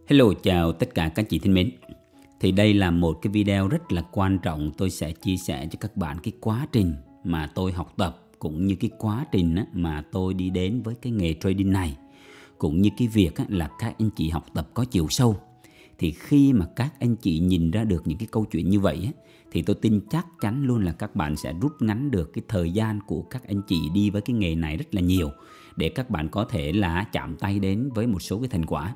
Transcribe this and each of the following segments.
Hello, chào tất cả các chị thân mến. Thì đây là một cái video rất là quan trọng. Tôi sẽ chia sẻ cho các bạn cái quá trình mà tôi học tập, cũng như cái quá trình mà tôi đi đến với cái nghề trading này, cũng như cái việc là các anh chị học tập có chiều sâu. Thì khi mà các anh chị nhìn ra được những cái câu chuyện như vậy thì tôi tin chắc chắn luôn là các bạn sẽ rút ngắn được cái thời gian của các anh chị đi với cái nghề này rất là nhiều, để các bạn có thể là chạm tay đến với một số cái thành quả.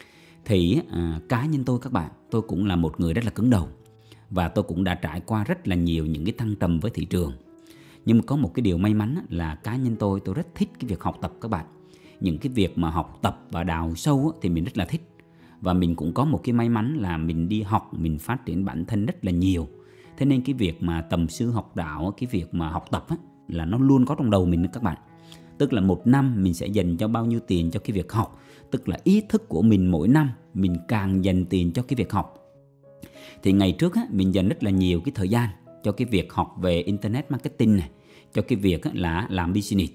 Thì cá nhân tôi, các bạn, tôi cũng là một người rất là cứng đầu, và tôi cũng đã trải qua rất là nhiều những cái thăng trầm với thị trường. Nhưng mà có một cái điều may mắn là cá nhân tôi rất thích cái việc học tập, các bạn. Những cái việc mà học tập và đào sâu thì mình rất là thích. Và mình cũng có một cái may mắn là mình đi học, mình phát triển bản thân rất là nhiều. Thế nên cái việc mà tầm sư học đạo, cái việc mà học tập là nó luôn có trong đầu mình, các bạn. Tức là một năm mình sẽ dành cho bao nhiêu tiền cho cái việc học. Tức là ý thức của mình mỗi năm mình càng dành tiền cho cái việc học. Thì ngày trước mình dành rất là nhiều cái thời gian cho cái việc học về Internet Marketing này, cho cái việc là làm business.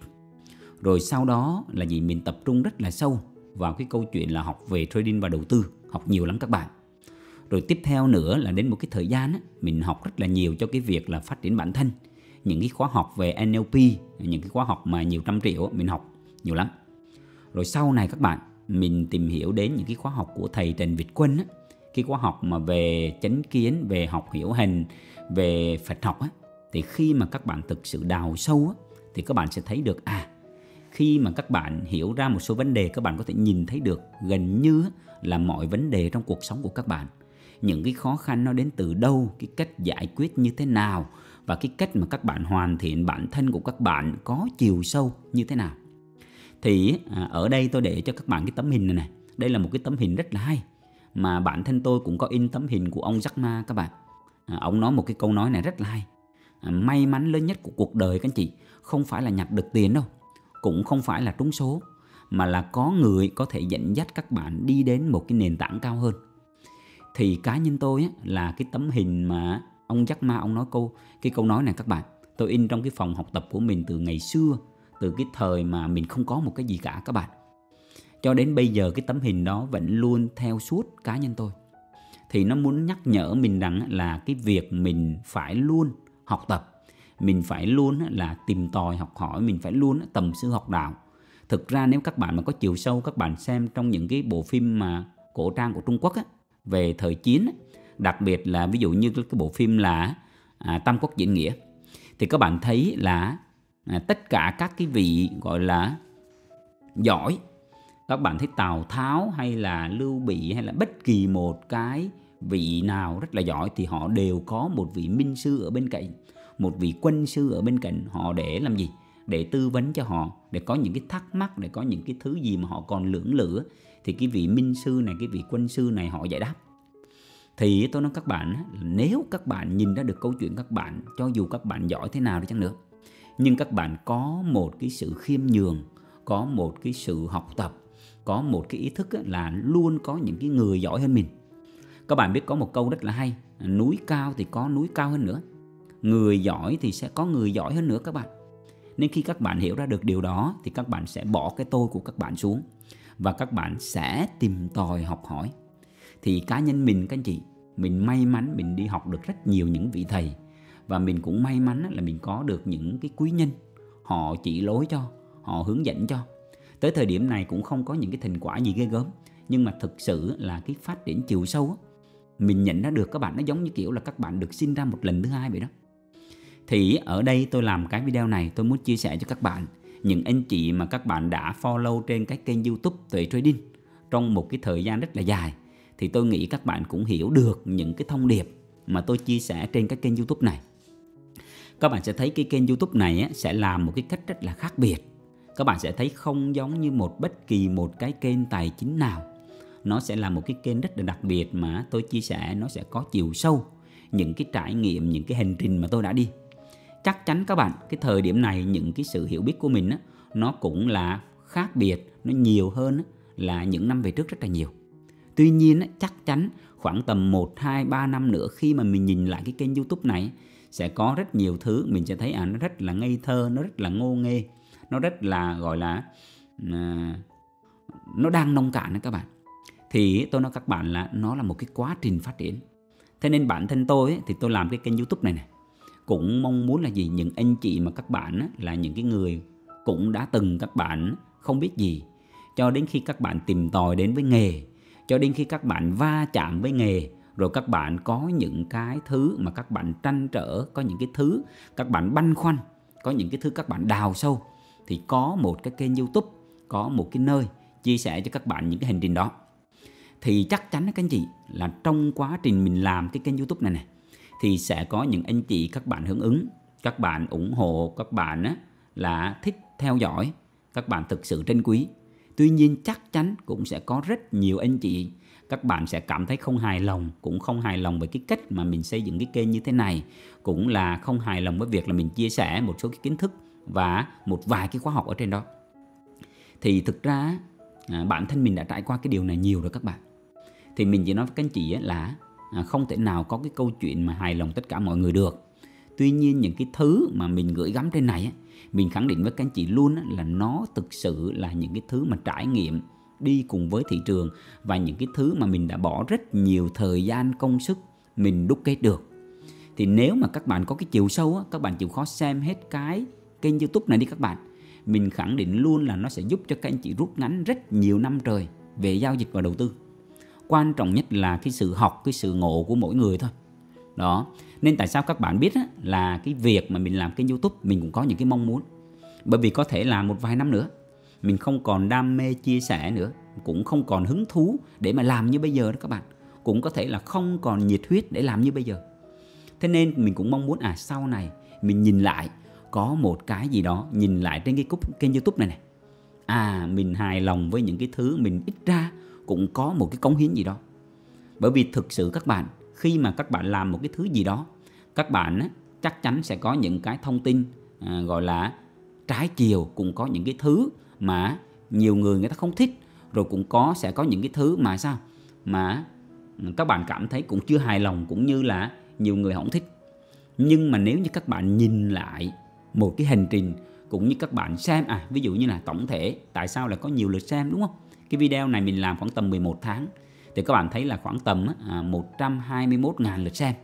Rồi sau đó là mình tập trung rất là sâu vào cái câu chuyện là học về trading và đầu tư. Học nhiều lắm các bạn. Rồi tiếp theo nữa là đến một cái thời gian mình học rất là nhiều cho cái việc là phát triển bản thân. Những cái khóa học về NLP, những cái khóa học mà nhiều trăm triệu mình học nhiều lắm. Rồi sau này các bạn, mình tìm hiểu đến những cái khóa học của thầy Trần Việt Quân cái khóa học mà về chánh kiến, về học hiểu hành, về Phật học thì khi mà các bạn thực sự đào sâu thì các bạn sẽ thấy được khi mà các bạn hiểu ra một số vấn đề, các bạn có thể nhìn thấy được gần như là mọi vấn đề trong cuộc sống của các bạn. Những cái khó khăn nó đến từ đâu, cái cách giải quyết như thế nào, và cái cách mà các bạn hoàn thiện bản thân của các bạn có chiều sâu như thế nào. Thì ở đây tôi để cho các bạn cái tấm hình này. Đây là một cái tấm hình rất là hay, mà bản thân tôi cũng có in tấm hình của ông Jack Ma, các bạn. Ông nói một cái câu nói này rất là hay. May mắn lớn nhất của cuộc đời các anh chị không phải là nhặt được tiền đâu, cũng không phải là trúng số, mà là có người có thể dẫn dắt các bạn đi đến một cái nền tảng cao hơn. Thì cá nhân tôi là cái tấm hình mà ông Jack Ma ông nói cái câu nói này, các bạn. Tôi in trong cái phòng học tập của mình từ ngày xưa, từ cái thời mà mình không có một cái gì cả, các bạn. Cho đến bây giờ cái tấm hình đó vẫn luôn theo suốt cá nhân tôi. Thì nó muốn nhắc nhở mình rằng là cái việc mình phải luôn học tập, mình phải luôn là tìm tòi học hỏi, mình phải luôn tầm sư học đạo. Thực ra nếu các bạn mà có chiều sâu, các bạn xem trong những cái bộ phim mà cổ trang của Trung Quốc về thời chiến, đặc biệt là ví dụ như cái bộ phim là Tam Quốc Diễn Nghĩa, thì các bạn thấy là tất cả các cái vị gọi là giỏi, các bạn thấy Tào Tháo hay là Lưu Bị hay là bất kỳ một cái vị nào rất là giỏi thì họ đều có một vị minh sư ở bên cạnh, một vị quân sư ở bên cạnh họ để làm gì? Để tư vấn cho họ, để có những cái thắc mắc, để có những cái thứ gì mà họ còn lưỡng lự thì cái vị minh sư này, cái vị quân sư này họ giải đáp. Thì tôi nói các bạn, nếu các bạn nhìn ra được câu chuyện các bạn, cho dù các bạn giỏi thế nào đi chăng nữa, nhưng các bạn có một cái sự khiêm nhường, có một cái sự học tập, có một cái ý thức là luôn có những cái người giỏi hơn mình. Các bạn biết có một câu rất là hay, núi cao thì có núi cao hơn nữa, người giỏi thì sẽ có người giỏi hơn nữa, các bạn. Nên khi các bạn hiểu ra được điều đó thì các bạn sẽ bỏ cái tôi của các bạn xuống và các bạn sẽ tìm tòi học hỏi. Thì cá nhân mình, các anh chị, mình may mắn mình đi học được rất nhiều những vị thầy, và mình cũng may mắn là mình có được những cái quý nhân, họ chỉ lối cho, họ hướng dẫn cho. Tới thời điểm này cũng không có những cái thành quả gì ghê gớm, nhưng mà thực sự là cái phát triển chiều sâu mình nhận ra được, các bạn, nó giống như kiểu là các bạn được sinh ra một lần thứ hai vậy đó. Thì ở đây tôi làm cái video này, tôi muốn chia sẻ cho các bạn, những anh chị mà các bạn đã follow trên cái kênh YouTube Tuệ Trading trong một cái thời gian rất là dài, thì tôi nghĩ các bạn cũng hiểu được những cái thông điệp mà tôi chia sẻ trên cái kênh YouTube này. Các bạn sẽ thấy cái kênh YouTube này sẽ làm một cái cách rất là khác biệt. Các bạn sẽ thấy không giống như bất kỳ một cái kênh tài chính nào. Nó sẽ là một cái kênh rất là đặc biệt mà tôi chia sẻ nó sẽ có chiều sâu, những cái trải nghiệm, những cái hành trình mà tôi đã đi. Chắc chắn các bạn, cái thời điểm này những cái sự hiểu biết của mình nó cũng là khác biệt, nó nhiều hơn là những năm về trước rất là nhiều. Tuy nhiên chắc chắn khoảng tầm 1, 2, 3 năm nữa khi mà mình nhìn lại cái kênh YouTube này sẽ có rất nhiều thứ mình sẽ thấy nó rất là ngây thơ, nó rất là ngô nghê, nó rất là gọi là nó đang nông cạn đó các bạn. Thì tôi nói các bạn là nó là một cái quá trình phát triển. Thế nên bản thân tôi thì tôi làm cái kênh YouTube này cũng mong muốn là gì, những anh chị mà các bạn là những cái người cũng đã từng các bạn không biết gì, cho đến khi các bạn tìm tòi đến với nghề, cho đến khi các bạn va chạm với nghề, rồi các bạn có những cái thứ mà các bạn trăn trở, có những cái thứ các bạn băn khoăn, có những cái thứ các bạn đào sâu, thì có một cái kênh YouTube, có một cái nơi chia sẻ cho các bạn những cái hành trình đó. Thì chắc chắn các anh chị là trong quá trình mình làm cái kênh YouTube này thì sẽ có những anh chị các bạn hưởng ứng, các bạn ủng hộ, các bạn là thích theo dõi, các bạn thực sự trân quý. Tuy nhiên chắc chắn cũng sẽ có rất nhiều anh chị các bạn sẽ cảm thấy không hài lòng, cũng không hài lòng với cái cách mà mình xây dựng cái kênh như thế này, cũng là không hài lòng với việc là mình chia sẻ một số cái kiến thức và một vài cái khóa học ở trên đó. Thì thực ra bản thân mình đã trải qua cái điều này nhiều rồi các bạn. Thì mình chỉ nói với các anh chị là không thể nào có cái câu chuyện mà hài lòng tất cả mọi người được. Tuy nhiên những cái thứ mà mình gửi gắm trên này mình khẳng định với các anh chị luôn là nó thực sự là những cái thứ mà trải nghiệm đi cùng với thị trường, và những cái thứ mà mình đã bỏ rất nhiều thời gian công sức mình đúc kết được. Thì nếu mà các bạn có cái chiều sâu các bạn chịu khó xem hết cái kênh YouTube này đi các bạn, mình khẳng định luôn là nó sẽ giúp cho các anh chị rút ngắn rất nhiều năm trời về giao dịch và đầu tư. Quan trọng nhất là cái sự học, cái sự ngộ của mỗi người thôi. Đó, nên tại sao các bạn biết là cái việc mà mình làm kênh YouTube mình cũng có những cái mong muốn. Bởi vì có thể là một vài năm nữa mình không còn đam mê chia sẻ nữa, cũng không còn hứng thú để mà làm như bây giờ đó các bạn. Cũng có thể là không còn nhiệt huyết để làm như bây giờ. Thế nên mình cũng mong muốn sau này mình nhìn lại có một cái gì đó, nhìn lại trên cái kênh YouTube này mình hài lòng với những cái thứ mình ít ra cũng có một cái cống hiến gì đó. Bởi vì thực sự các bạn, khi mà các bạn làm một cái thứ gì đó, các bạn chắc chắn sẽ có những cái thông tin gọi là trái chiều, cũng có những cái thứ mà nhiều người ta không thích, rồi cũng sẽ có những cái thứ mà sao mà các bạn cảm thấy cũng chưa hài lòng, cũng như là nhiều người không thích. Nhưng mà nếu như các bạn nhìn lại một cái hành trình, cũng như các bạn xem ví dụ như là tổng thể tại sao lại có nhiều lượt xem, đúng không? Cái video này mình làm khoảng tầm 11 tháng thì các bạn thấy là khoảng tầm 121.000 lượt xem.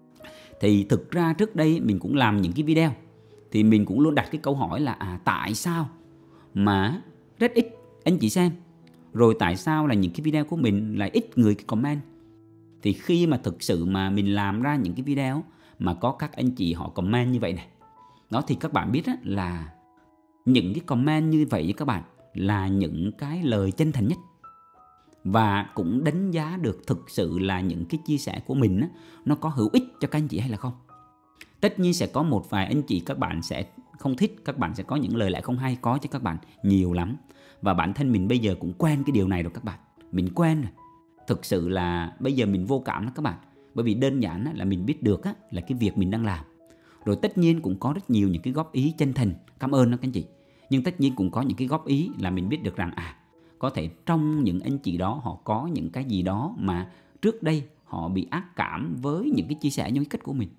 Thì thực ra trước đây mình cũng làm những cái video thì mình cũng luôn đặt cái câu hỏi là tại sao mà rất ít anh chị xem, rồi tại sao là những cái video của mình lại ít người comment. Thì khi mà thực sự mà mình làm ra những cái video mà có các anh chị họ comment như vậy này, đó thì các bạn biết là những cái comment như vậy với các bạn là những cái lời chân thành nhất, và cũng đánh giá được thực sự là những cái chia sẻ của mình nó có hữu ích cho các anh chị hay là không. Tất nhiên sẽ có một vài anh chị các bạn sẽ không thích, các bạn sẽ có những lời lẽ không hay, có cho các bạn nhiều lắm. Và bản thân mình bây giờ cũng quen cái điều này rồi các bạn. Mình quen rồi. Thực sự là bây giờ mình vô cảm đó các bạn. Bởi vì đơn giản là mình biết được là cái việc mình đang làm. Rồi tất nhiên cũng có rất nhiều những cái góp ý chân thành, cảm ơn đó các anh chị. Nhưng tất nhiên cũng có những cái góp ý là mình biết được rằng có thể trong những anh chị đó họ có những cái gì đó mà trước đây họ bị ác cảm với những cái chia sẻ, những cái cách của mình.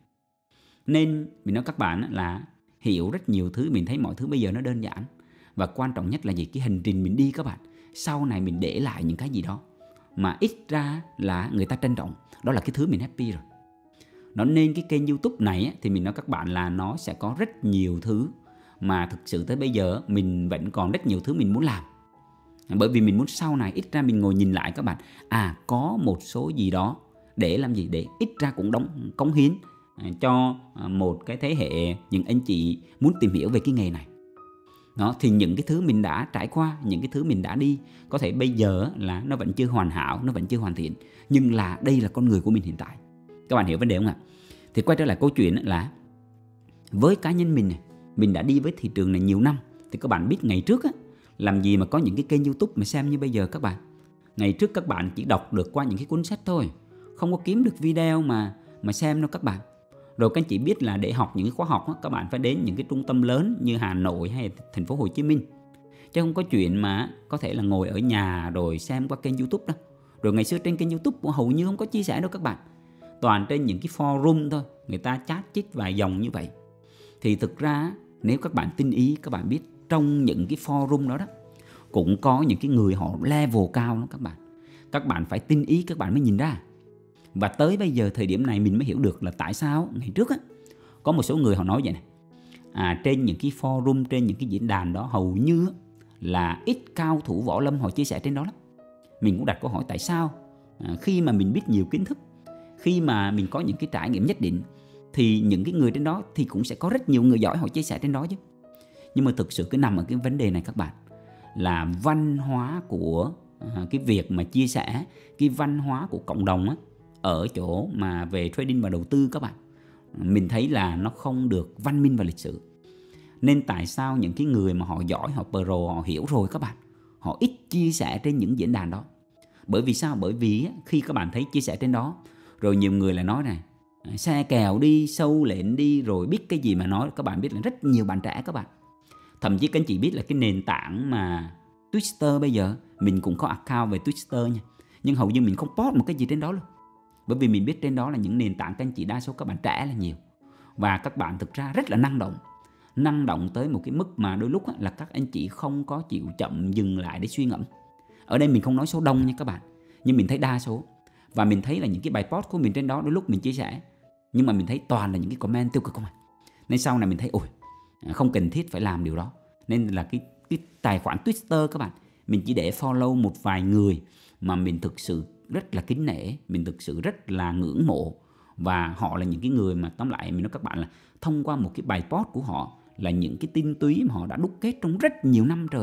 Nên mình nói các bạn là hiểu rất nhiều thứ, mình thấy mọi thứ bây giờ nó đơn giản. Và quan trọng nhất là gì? Cái hành trình mình đi các bạn, sau này mình để lại những cái gì đó mà ít ra là người ta trân trọng. Đó là cái thứ mình happy rồi. Nó nên cái kênh YouTube này thì mình nói các bạn là nó sẽ có rất nhiều thứ mà thực sự tới bây giờ mình vẫn còn rất nhiều thứ mình muốn làm. Bởi vì mình muốn sau này ít ra mình ngồi nhìn lại các bạn, có một số gì đó để làm gì, để ít ra cũng cống hiến cho một cái thế hệ những anh chị muốn tìm hiểu về cái nghề này. Đó, thì những cái thứ mình đã trải qua, những cái thứ mình đã đi, có thể bây giờ là nó vẫn chưa hoàn hảo, nó vẫn chưa hoàn thiện, nhưng là đây là con người của mình hiện tại. Các bạn hiểu vấn đề không ạ? Thì quay trở lại câu chuyện là với cá nhân mình này, mình đã đi với thị trường này nhiều năm. Thì các bạn biết ngày trước làm gì mà có những cái kênh YouTube mà xem như bây giờ các bạn. Ngày trước các bạn chỉ đọc được qua những cái cuốn sách thôi, không có kiếm được video mà xem đâu các bạn. Rồi các anh chị biết là để học những cái khóa học các bạn phải đến những cái trung tâm lớn như Hà Nội hay thành phố Hồ Chí Minh, chứ không có chuyện mà có thể là ngồi ở nhà rồi xem qua kênh YouTube đâu. Rồi ngày xưa trên kênh YouTube hầu như không có chia sẻ đâu các bạn, toàn trên những cái forum thôi, người ta chat chít vài dòng như vậy. Thì thực ra nếu các bạn tinh ý, các bạn biết trong những cái forum đó cũng có những cái người họ level cao lắm các bạn. Các bạn phải tinh ý các bạn mới nhìn ra. Và tới bây giờ thời điểm này mình mới hiểu được là tại sao ngày trước á, có một số người họ nói vậy này. Trên những cái forum, trên những cái diễn đàn đó hầu như là ít cao thủ võ lâm họ chia sẻ trên đó lắm. Mình cũng đặt câu hỏi tại sao khi mà mình biết nhiều kiến thức, khi mà mình có những cái trải nghiệm nhất định, thì những cái người trên đó thì cũng sẽ có rất nhiều người giỏi họ chia sẻ trên đó chứ. Nhưng mà thực sự cái nằm ở cái vấn đề này các bạn, là văn hóa của cái việc mà chia sẻ, cái văn hóa của cộng đồng á, ở chỗ mà về trading và đầu tư các bạn, mình thấy là nó không được văn minh và lịch sự. Nên tại sao những cái người mà họ giỏi, họ pro, họ hiểu rồi các bạn, họ ít chia sẻ trên những diễn đàn đó. Bởi vì sao? Bởi vì khi các bạn thấy chia sẻ trên đó, rồi nhiều người lại nói này, xe kèo đi, sâu lệnh đi, rồi biết cái gì mà nói. Các bạn biết là rất nhiều bạn trẻ các bạn, thậm chí các anh chị biết là cái nền tảng mà Twitter bây giờ, mình cũng có account về Twitter nha, nhưng hầu như mình không post một cái gì trên đó luôn. Bởi vì mình biết trên đó là những nền tảng các anh chị đa số các bạn trẻ là nhiều. Và các bạn thực ra rất là năng động tới một cái mức mà đôi lúc là các anh chị không có chịu chậm dừng lại để suy ngẫm. Ở đây mình không nói số đông nha các bạn, nhưng mình thấy đa số. Và mình thấy là những cái bài post của mình trên đó đôi lúc mình chia sẻ, nhưng mà mình thấy toàn là những cái comment tiêu cực không à. Nên sau này mình thấy không cần thiết phải làm điều đó. Nên là cái tài khoản Twitter các bạn, mình chỉ để follow một vài người mà mình thực sự rất là kính nể, mình thực sự rất là ngưỡng mộ. Và họ là những cái người mà tóm lại mình nói các bạn là thông qua một cái bài post của họ là những cái tinh túy mà họ đã đúc kết trong rất nhiều năm trời.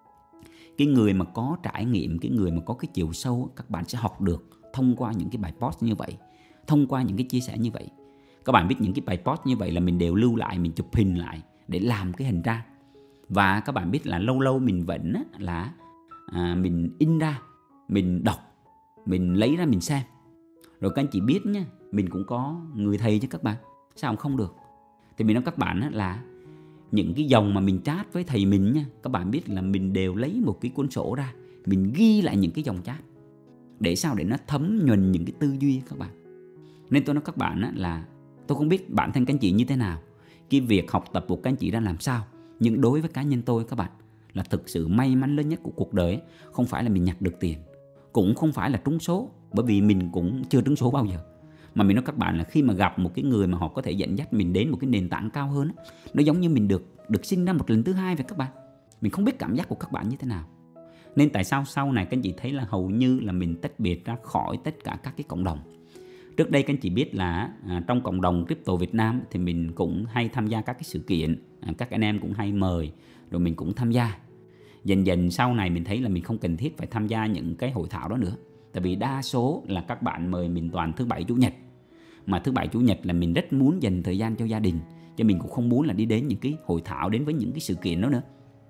Cái người mà có trải nghiệm, cái người mà có cái chiều sâu, các bạn sẽ học được thông qua những cái bài post như vậy, thông qua những cái chia sẻ như vậy. Các bạn biết những cái bài post như vậy là mình đều lưu lại, mình chụp hình lại để làm cái hình ra. Và các bạn biết là lâu lâu mình vẫn là mình in ra, mình đọc, mình lấy ra mình xem. Rồi các anh chị biết nha, mình cũng có người thầy chứ các bạn, sao không được. Thì mình nói các bạn là những cái dòng mà mình chat với thầy mình nha, các bạn biết là mình đều lấy một cái cuốn sổ ra, mình ghi lại những cái dòng chat. Để sao? Để nó thấm nhuần những cái tư duy các bạn. Nên tôi nói các bạn là tôi không biết bản thân các anh chị như thế nào, cái việc học tập của các anh chị ra làm sao. Nhưng đối với cá nhân tôi các bạn, là thực sự may mắn lớn nhất của cuộc đời không phải là mình nhặt được tiền, cũng không phải là trúng số, bởi vì mình cũng chưa trúng số bao giờ. Mà mình nói các bạn là khi mà gặp một cái người mà họ có thể dẫn dắt mình đến một cái nền tảng cao hơn, nó giống như mình được sinh ra một lần thứ hai vậy các bạn. Mình không biết cảm giác của các bạn như thế nào. Nên tại sao sau này các anh chị thấy là hầu như là mình tách biệt ra khỏi tất cả các cái cộng đồng. Trước đây các anh chị biết là trong cộng đồng crypto Việt Nam thì mình cũng hay tham gia các cái sự kiện, các anh em cũng hay mời, rồi mình cũng tham gia. Dần dần sau này mình thấy là mình không cần thiết phải tham gia những cái hội thảo đó nữa. Tại vì đa số là các bạn mời mình toàn thứ bảy chủ nhật. Mà thứ bảy chủ nhật là mình rất muốn dành thời gian cho gia đình, cho mình cũng không muốn là đi đến những cái hội thảo, đến với những cái sự kiện đó nữa.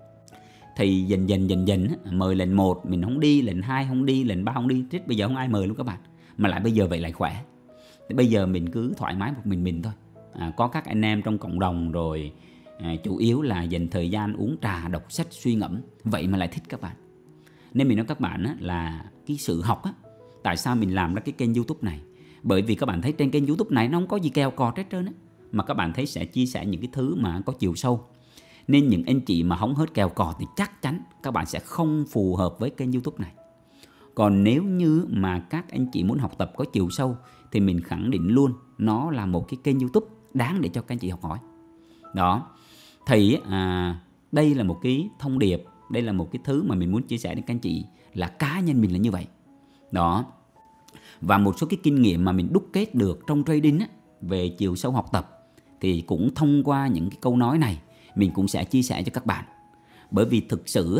Thì dần dần mời lần 1 mình không đi, lần 2 không đi, lần 3 không đi, trích bây giờ không ai mời luôn các bạn. Mà lại bây giờ vậy lại khỏe. Thì bây giờ mình cứ thoải mái một mình thôi. Có các anh em trong cộng đồng rồi, chủ yếu là dành thời gian uống trà, đọc sách, suy ngẫm. Vậy mà lại thích các bạn. Nên mình nói các bạn là cái sự học tại sao mình làm ra cái kênh YouTube này. Bởi vì các bạn thấy trên kênh YouTube này nó không có gì kèo cọt hết trơn mà các bạn thấy sẽ chia sẻ những cái thứ mà có chiều sâu. Nên những anh chị mà hóng hớt kèo cọt thì chắc chắn các bạn sẽ không phù hợp với kênh YouTube này. Còn nếu như mà các anh chị muốn học tập có chiều sâu thì mình khẳng định luôn nó là một cái kênh YouTube đáng để cho các anh chị học hỏi. Đó. Thì đây là một cái thông điệp, đây là một cái thứ mà mình muốn chia sẻ đến các anh chị, là cá nhân mình là như vậy. Đó. Và một số cái kinh nghiệm mà mình đúc kết được trong trading về chiều sâu học tập thì cũng thông qua những cái câu nói này mình cũng sẽ chia sẻ cho các bạn. Bởi vì thực sự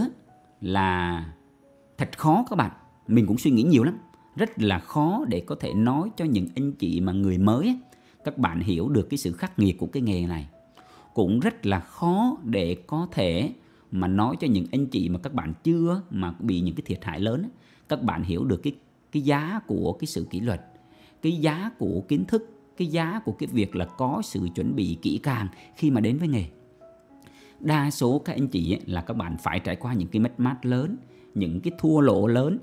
là thật khó các bạn. Mình cũng suy nghĩ nhiều lắm. Rất là khó để có thể nói cho những anh chị mà người mới các bạn hiểu được cái sự khắc nghiệt của cái nghề này. Cũng rất là khó để có thể mà nói cho những anh chị mà các bạn chưa mà bị những cái thiệt hại lớn, các bạn hiểu được cái giá của cái sự kỷ luật, cái giá của kiến thức, cái giá của cái việc là có sự chuẩn bị kỹ càng khi mà đến với nghề. Đa số các anh chị là các bạn phải trải qua những cái mất mát lớn, những cái thua lỗ lớn,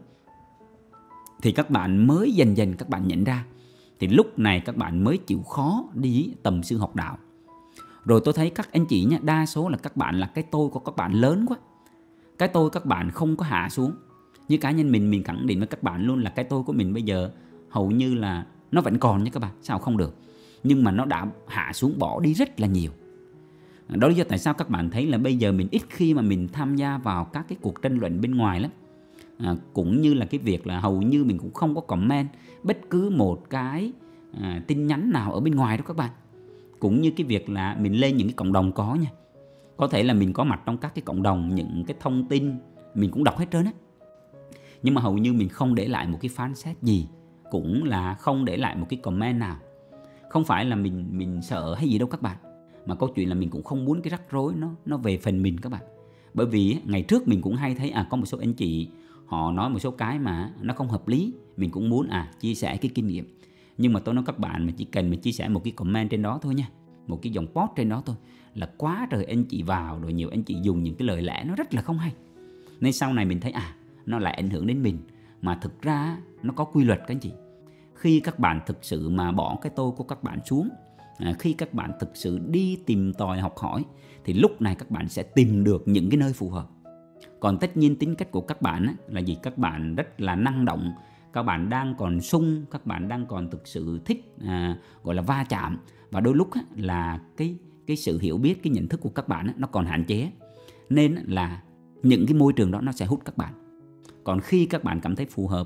thì các bạn mới dần dần các bạn nhận ra. Thì lúc này các bạn mới chịu khó đi tầm sư học đạo. Rồi tôi thấy các anh chị đa số là các bạn là cái tôi của các bạn lớn quá. Cái tôi các bạn không có hạ xuống. Như cá nhân mình khẳng định với các bạn luôn là cái tôi của mình bây giờ hầu như là nó vẫn còn nha các bạn. Sao không được? Nhưng mà nó đã hạ xuống, bỏ đi rất là nhiều. Đó là lý do tại sao các bạn thấy là bây giờ mình ít khi mà mình tham gia vào các cái cuộc tranh luận bên ngoài lắm. Cũng như là cái việc là hầu như mình cũng không có comment bất cứ một cái tin nhắn nào ở bên ngoài đó các bạn. Cũng như cái việc là mình lên những cái cộng đồng có nha. Có thể là mình có mặt trong các cái cộng đồng, những cái thông tin mình cũng đọc hết trơn á. Nhưng mà hầu như mình không để lại một cái phán xét gì, cũng là không để lại một cái comment nào. Không phải là mình sợ hay gì đâu các bạn, mà câu chuyện là mình cũng không muốn cái rắc rối nó về phần mình các bạn. Bởi vì ngày trước mình cũng hay thấy có một số anh chị họ nói một số cái mà nó không hợp lý, mình cũng muốn chia sẻ cái kinh nghiệm. Nhưng mà tôi nói các bạn, mà chỉ cần mà chia sẻ một cái comment trên đó thôi nha, một cái dòng post trên đó thôi là quá trời anh chị vào, rồi nhiều anh chị dùng những cái lời lẽ nó rất là không hay. Nên sau này mình thấy nó lại ảnh hưởng đến mình. Mà thực ra nó có quy luật các anh chị. Khi các bạn thực sự mà bỏ cái tôi của các bạn xuống, khi các bạn thực sự đi tìm tòi học hỏi, thì lúc này các bạn sẽ tìm được những cái nơi phù hợp. Còn tất nhiên tính cách của các bạn là gì? Các bạn rất là năng động, các bạn đang còn sung, các bạn đang còn thực sự thích gọi là va chạm. Và đôi lúc là cái sự hiểu biết, cái nhận thức của các bạn nó còn hạn chế. Nên là những cái môi trường đó nó sẽ hút các bạn. Còn khi các bạn cảm thấy phù hợp,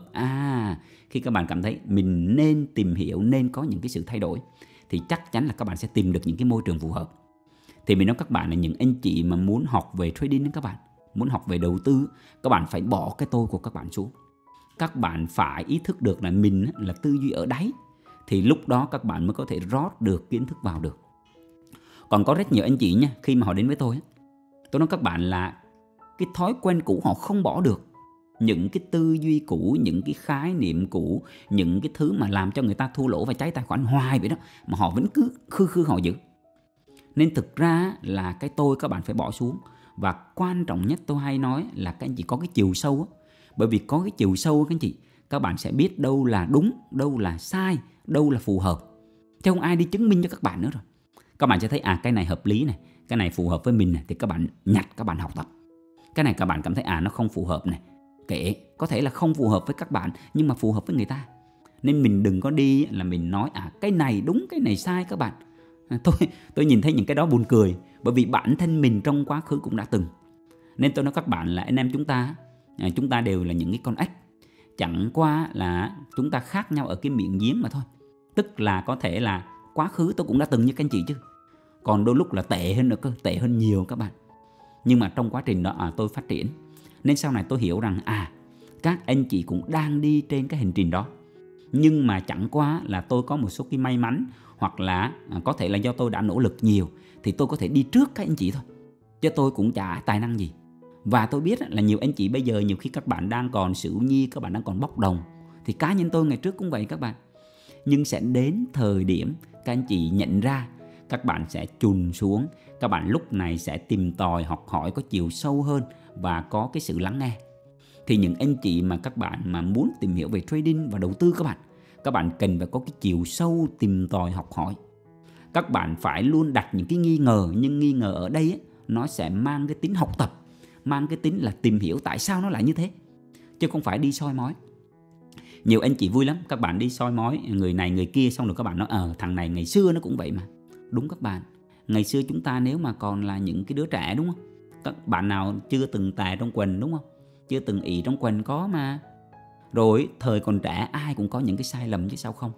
khi các bạn cảm thấy mình nên tìm hiểu, nên có những cái sự thay đổi, thì chắc chắn là các bạn sẽ tìm được những cái môi trường phù hợp. Thì mình nói các bạn là những anh chị mà muốn học về trading, các bạn muốn học về đầu tư, các bạn phải bỏ cái tôi của các bạn xuống. Các bạn phải ý thức được là mình là tư duy ở đáy, thì lúc đó các bạn mới có thể rót được kiến thức vào được. Còn có rất nhiều anh chị nha, khi mà họ đến với tôi nói các bạn là cái thói quen cũ họ không bỏ được. Những cái tư duy cũ, những cái khái niệm cũ, những cái thứ mà làm cho người ta thua lỗ và cháy tài khoản hoài vậy đó, mà họ vẫn cứ khư họ giữ. Nên thực ra là cái tôi các bạn phải bỏ xuống. Và quan trọng nhất tôi hay nói là các anh chị có cái chiều sâu. Bởi vì có cái chiều sâu các anh chị, các bạn sẽ biết đâu là đúng, đâu là sai, đâu là phù hợp. Chứ không ai đi chứng minh cho các bạn nữa rồi. Các bạn sẽ thấy cái này hợp lý này, cái này phù hợp với mình này, thì các bạn nhặt, các bạn học tập. Cái này các bạn cảm thấy nó không phù hợp này, kệ, có thể là không phù hợp với các bạn nhưng mà phù hợp với người ta. Nên mình đừng có đi là mình nói cái này đúng, cái này sai các bạn. Tôi nhìn thấy những cái đó buồn cười, bởi vì bản thân mình trong quá khứ cũng đã từng. Nên tôi nói các bạn là anh em chúng ta đều là những cái con ếch. Chẳng qua là chúng ta khác nhau ở cái miệng giếng mà thôi. Tức là có thể là quá khứ tôi cũng đã từng như các anh chị chứ. Còn đôi lúc là tệ hơn nữa cơ, tệ hơn nhiều các bạn. Nhưng mà trong quá trình đó tôi phát triển. Nên sau này tôi hiểu rằng các anh chị cũng đang đi trên cái hành trình đó. Nhưng mà chẳng qua là tôi có một số cái may mắn, hoặc là có thể là do tôi đã nỗ lực nhiều, thì tôi có thể đi trước các anh chị thôi. Chứ tôi cũng chả tài năng gì. Và tôi biết là nhiều anh chị bây giờ, nhiều khi các bạn đang còn xỉu nhi, các bạn đang còn bốc đồng. Thì cá nhân tôi ngày trước cũng vậy các bạn. Nhưng sẽ đến thời điểm các anh chị nhận ra, các bạn sẽ chùn xuống. Các bạn lúc này sẽ tìm tòi, học hỏi có chiều sâu hơn và có cái sự lắng nghe. Thì những anh chị mà các bạn mà muốn tìm hiểu về trading và đầu tư các bạn cần phải có cái chiều sâu tìm tòi học hỏi. Các bạn phải luôn đặt những cái nghi ngờ, nhưng nghi ngờ ở đây nó sẽ mang cái tính học tập, mang cái tính là tìm hiểu tại sao nó lại như thế, chứ không phải đi soi mói. Nhiều anh chị vui lắm, các bạn đi soi mói người này người kia, xong rồi các bạn nói thằng này ngày xưa nó cũng vậy mà. Đúng các bạn, ngày xưa chúng ta nếu mà còn là những cái đứa trẻ, đúng không? Các bạn nào chưa từng tè trong quần, đúng không? Chưa từng ị trong quần có mà. Rồi thời còn trẻ ai cũng có những cái sai lầm chứ sao không.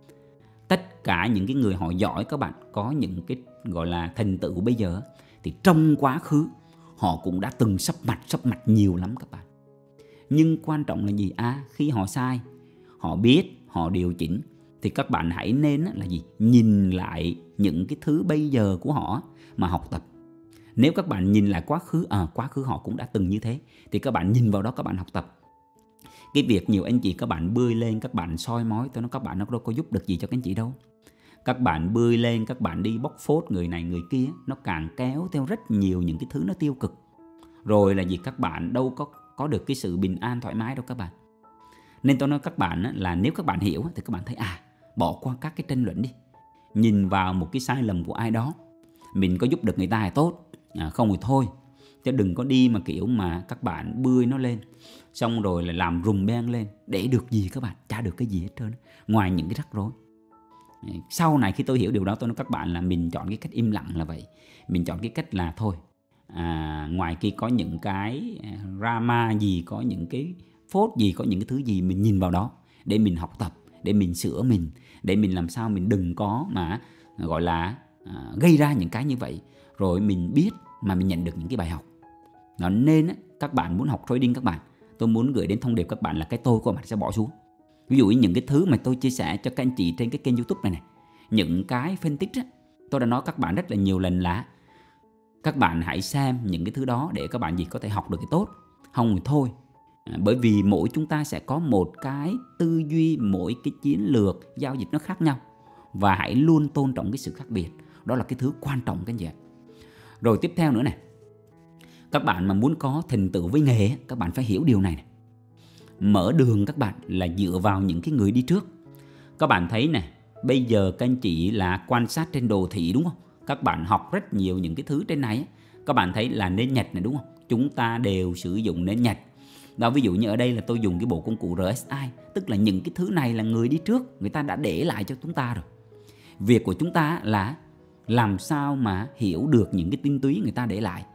Tất cả những cái người họ giỏi các bạn, có những cái gọi là thành tựu bây giờ, thì trong quá khứ họ cũng đã từng sấp mặt nhiều lắm các bạn. Nhưng quan trọng là gì? Khi họ sai, họ biết, họ điều chỉnh, thì các bạn hãy nên là gì? Nhìn lại những cái thứ bây giờ của họ mà học tập. Nếu các bạn nhìn lại quá khứ họ cũng đã từng như thế, thì các bạn nhìn vào đó các bạn học tập. Cái việc nhiều anh chị các bạn bươi lên, các bạn soi mói, tôi nói các bạn nó đâu có giúp được gì cho các anh chị đâu. Các bạn bươi lên, các bạn đi bóc phốt người này người kia, nó càng kéo theo rất nhiều những cái thứ nó tiêu cực. Rồi là gì? Các bạn đâu có được cái sự bình an thoải mái đâu các bạn. Nên tôi nói các bạn là nếu các bạn hiểu thì các bạn thấy bỏ qua các cái tranh luận đi. Nhìn vào một cái sai lầm của ai đó, mình có giúp được người ta thì tốt, không thì thôi. Chứ đừng có đi mà kiểu mà các bạn bươi nó lên, xong rồi là làm rùm beng lên. Để được gì các bạn? Chả được cái gì hết trơn, ngoài những cái rắc rối. Sau này khi tôi hiểu điều đó, tôi nói các bạn là mình chọn cái cách im lặng là vậy. Mình chọn cái cách là thôi, ngoài kia có những cái drama gì, có những cái phốt gì, có những cái thứ gì, mình nhìn vào đó để mình học tập, để mình sửa mình, để mình làm sao mình đừng có mà gọi là gây ra những cái như vậy. Rồi mình biết mà mình nhận được những cái bài học. Nó nên các bạn muốn học trading các bạn, tôi muốn gửi đến thông điệp các bạn là cái tôi của bạn sẽ bỏ xuống. Ví dụ như những cái thứ mà tôi chia sẻ cho các anh chị trên cái kênh YouTube này, những cái phân tích tôi đã nói các bạn rất là nhiều lần là các bạn hãy xem những cái thứ đó để các bạn gì có thể học được cái tốt. Không thì thôi. Bởi vì mỗi chúng ta sẽ có một cái tư duy, mỗi cái chiến lược giao dịch nó khác nhau. Và hãy luôn tôn trọng cái sự khác biệt. Đó là cái thứ quan trọng các anh chị ạ. Rồi tiếp theo nữa này, các bạn mà muốn có thành tựu với nghề, các bạn phải hiểu điều này. Mở đường các bạn là dựa vào những cái người đi trước. Các bạn thấy này, bây giờ các anh chị là quan sát trên đồ thị đúng không? Các bạn học rất nhiều những cái thứ trên này. Các bạn thấy là nến Nhật này đúng không? Chúng ta đều sử dụng nến Nhật. Đó, ví dụ như ở đây là tôi dùng cái bộ công cụ RSI. Tức là những cái thứ này là người đi trước, người ta đã để lại cho chúng ta rồi. Việc của chúng ta là làm sao mà hiểu được những cái tinh túy người ta để lại.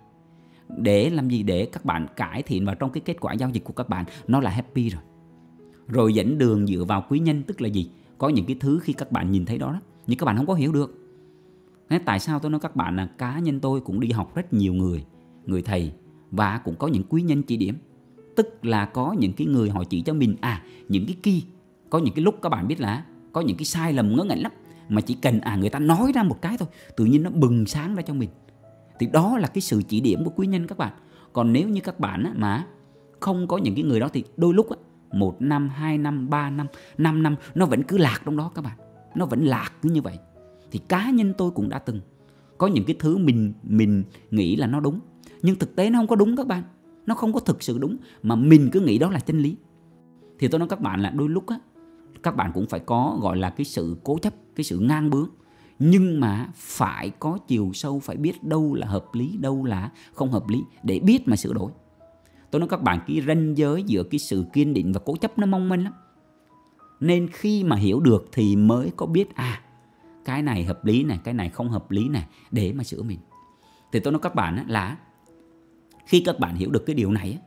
Để làm gì? Để các bạn cải thiện vào trong cái kết quả giao dịch của các bạn. Nó là happy rồi. Rồi dẫn đường dựa vào quý nhân, tức là gì? Có những cái thứ khi các bạn nhìn thấy đó, nhưng các bạn không có hiểu được. Thế tại sao tôi nói các bạn là cá nhân tôi cũng đi học rất nhiều người thầy, và cũng có những quý nhân chỉ điểm. Tức là có những cái người họ chỉ cho mình những cái kia. Có những cái lúc các bạn biết là có những cái sai lầm ngớ ngẩn lắm, mà chỉ cần người ta nói ra một cái thôi, tự nhiên nó bừng sáng ra cho mình. Thì đó là cái sự chỉ điểm của quý nhân các bạn. Còn nếu như các bạn mà không có những cái người đó thì đôi lúc 1 năm, 2 năm, 3 năm, 5 năm nó vẫn cứ lạc trong đó các bạn. Nó vẫn lạc cứ như vậy. Thì cá nhân tôi cũng đã từng có những cái thứ mình nghĩ là nó đúng, nhưng thực tế nó không có đúng các bạn. Nó không có thực sự đúng, mà mình cứ nghĩ đó là chân lý. Thì tôi nói các bạn là đôi lúc các bạn cũng phải có gọi là cái sự cố chấp, cái sự ngang bướng. Nhưng mà phải có chiều sâu, phải biết đâu là hợp lý, đâu là không hợp lý, để biết mà sửa đổi. Tôi nói các bạn, cái ranh giới giữa cái sự kiên định và cố chấp nó mong manh lắm. Nên khi mà hiểu được thì mới có biết cái này hợp lý này, cái này không hợp lý này, để mà sửa mình. Thì tôi nói các bạn là khi các bạn hiểu được cái điều này,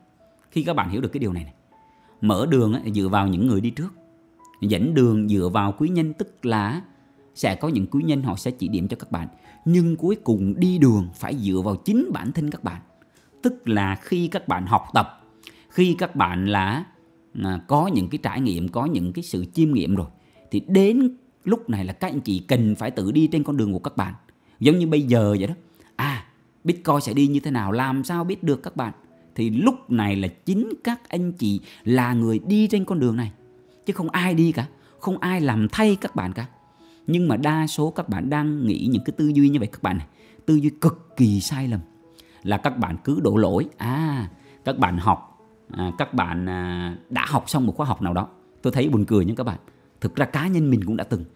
mở đường dựa vào những người đi trước, dẫn đường dựa vào quý nhân, tức là sẽ có những quý nhân họ sẽ chỉ điểm cho các bạn. Nhưng cuối cùng đi đường phải dựa vào chính bản thân các bạn. Tức là khi các bạn học tập, khi các bạn là có những cái trải nghiệm, có những cái sự chiêm nghiệm rồi, thì đến lúc này là các anh chị cần phải tự đi trên con đường của các bạn. Giống như bây giờ vậy đó. Bitcoin sẽ đi như thế nào, làm sao biết được các bạn? Thì lúc này là chính các anh chị là người đi trên con đường này, chứ không ai đi cả, không ai làm thay các bạn cả. Nhưng mà đa số các bạn đang nghĩ những cái tư duy như vậy các bạn này, tư duy cực kỳ sai lầm. Là các bạn cứ đổ lỗi, các bạn học, các bạn đã học xong một khóa học nào đó. Tôi thấy buồn cười nha các bạn. Thực ra cá nhân mình cũng đã từng.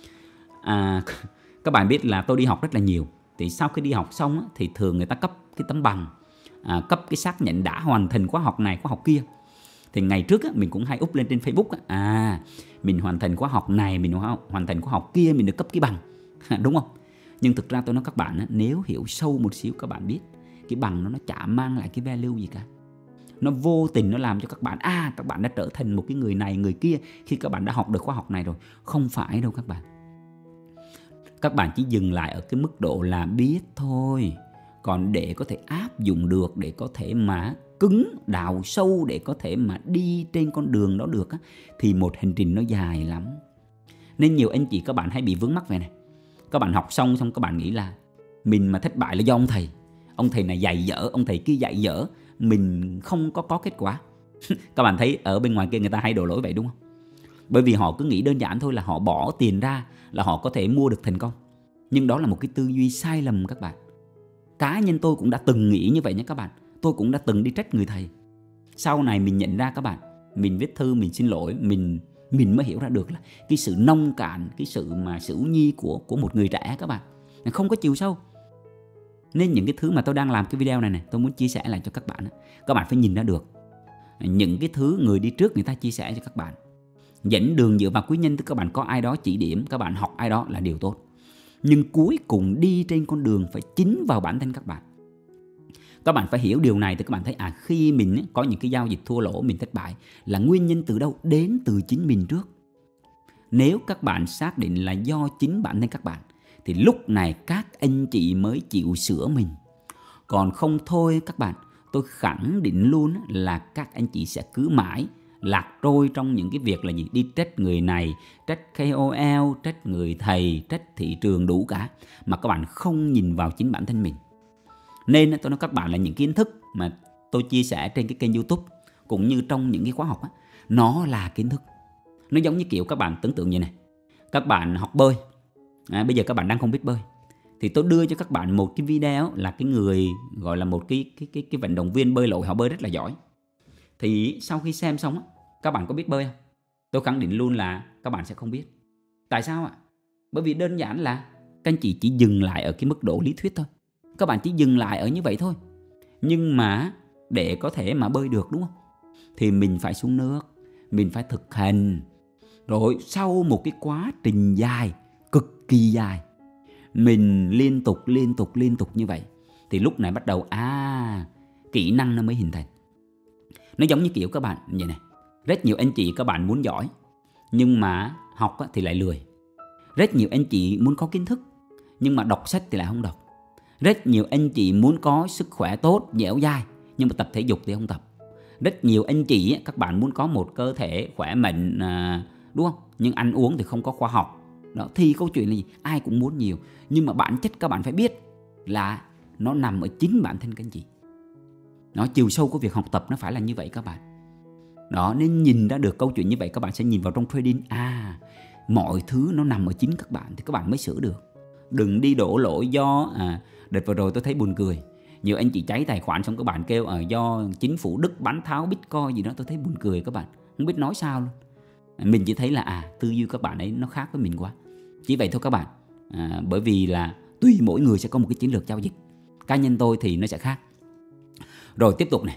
Các bạn biết là tôi đi học rất là nhiều. Thì sau khi đi học xong thì thường người ta cấp cái tấm bằng, cấp cái xác nhận đã hoàn thành khóa học này, khóa học kia. Thì ngày trước mình cũng hay up lên trên Facebook mình hoàn thành khóa học này, mình hoàn thành khóa học kia, mình được cấp cái bằng. Đúng không? Nhưng thực ra tôi nói các bạn, nếu hiểu sâu một xíu các bạn biết cái bằng nó chả mang lại cái value gì cả. Nó vô tình nó làm cho các bạn các bạn đã trở thành một cái người này người kia khi các bạn đã học được khóa học này rồi. Không phải đâu các bạn. Các bạn chỉ dừng lại ở cái mức độ là biết thôi. Còn để có thể áp dụng được, để có thể mà cứng, đào sâu, để có thể mà đi trên con đường đó được thì một hành trình nó dài lắm. Nên nhiều anh chị các bạn hay bị vướng mắc về này. Các bạn học xong các bạn nghĩ là mình mà thất bại là do ông thầy này dạy dở, ông thầy kia dạy dở, mình không có kết quả. Các bạn thấy ở bên ngoài kia người ta hay đổ lỗi vậy đúng không? Bởi vì họ cứ nghĩ đơn giản thôi là họ bỏ tiền ra là họ có thể mua được thành công. Nhưng đó là một cái tư duy sai lầm các bạn. Cá nhân tôi cũng đã từng nghĩ như vậy nhé các bạn. Tôi cũng đã từng đi trách người thầy. Sau này mình nhận ra các bạn, mình viết thư mình xin lỗi, mình mới hiểu ra được là cái sự nông cạn, cái sự mà sửu nhi của một người trẻ các bạn, không có chiều sâu. Nên những cái thứ mà tôi đang làm cái video này tôi muốn chia sẻ lại cho các bạn. Các bạn phải nhìn ra được những cái thứ người đi trước người ta chia sẻ cho các bạn. Dẫn đường dựa vào quý nhân, tức các bạn có ai đó chỉ điểm, các bạn học ai đó là điều tốt. Nhưng cuối cùng đi trên con đường phải chính vào bản thân các bạn. Các bạn phải hiểu điều này thì các bạn thấy khi mình có những cái giao dịch thua lỗ, mình thất bại là nguyên nhân từ đâu? Đến từ chính mình trước. Nếu các bạn xác định là do chính bản thân các bạn thì lúc này các anh chị mới chịu sửa mình. Còn không thôi các bạn, tôi khẳng định luôn là các anh chị sẽ cứ mãi lạc trôi trong những cái việc là gì? Đi trách người này, trách KOL, trách người thầy, trách thị trường đủ cả. Mà các bạn không nhìn vào chính bản thân mình. Nên tôi nói các bạn là những kiến thức mà tôi chia sẻ trên cái kênh YouTube cũng như trong những cái khóa học nó là kiến thức. Nó giống như kiểu các bạn tưởng tượng như này. Các bạn học bơi, bây giờ các bạn đang không biết bơi, thì tôi đưa cho các bạn một cái video là cái người gọi là một cái vận động viên bơi lội, họ bơi rất là giỏi. Thì sau khi xem xong các bạn có biết bơi không? Tôi khẳng định luôn là các bạn sẽ không biết. Tại sao ạ? Bởi vì đơn giản là các anh chị chỉ dừng lại ở cái mức độ lý thuyết thôi. Các bạn chỉ dừng lại ở như vậy thôi. Nhưng mà để có thể mà bơi được đúng không? Thì mình phải xuống nước, mình phải thực hành. Rồi sau một cái quá trình dài, cực kỳ dài, mình liên tục như vậy thì lúc này bắt đầu kỹ năng nó mới hình thành. Nó giống như kiểu các bạn vậy này. Rất nhiều anh chị các bạn muốn giỏi nhưng mà học thì lại lười. Rất nhiều anh chị muốn có kiến thức nhưng mà đọc sách thì lại không đọc. Rất nhiều anh chị muốn có sức khỏe tốt, dẻo dai nhưng mà tập thể dục thì không tập. Rất nhiều anh chị các bạn muốn có một cơ thể khỏe mạnh, đúng không? Nhưng ăn uống thì không có khoa học. Đó, thì câu chuyện là gì? Ai cũng muốn nhiều. Nhưng mà bản chất các bạn phải biết là nó nằm ở chính bản thân các anh chị. Nó chiều sâu của việc học tập nó phải là như vậy các bạn. Đó, nên nhìn ra được câu chuyện như vậy các bạn sẽ nhìn vào trong trading. Mọi thứ nó nằm ở chính các bạn thì các bạn mới sửa được. Đừng đi đổ lỗi do đợt vừa rồi tôi thấy buồn cười. Nhiều anh chị cháy tài khoản xong các bạn kêu do chính phủ Đức bán tháo Bitcoin gì đó. Tôi thấy buồn cười các bạn, không biết nói sao luôn. Mình chỉ thấy là tư duy các bạn ấy nó khác với mình quá. Chỉ vậy thôi các bạn. Bởi vì là tùy mỗi người sẽ có một cái chiến lược giao dịch. Cá nhân tôi thì nó sẽ khác. Rồi tiếp tục này.